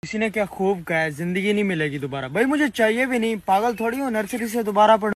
किसी ने क्या खूब कहा है, जिंदगी नहीं मिलेगी दोबारा। भाई मुझे चाहिए भी नहीं, पागल थोड़ी हूँ नर्सरी से दोबारा पढ़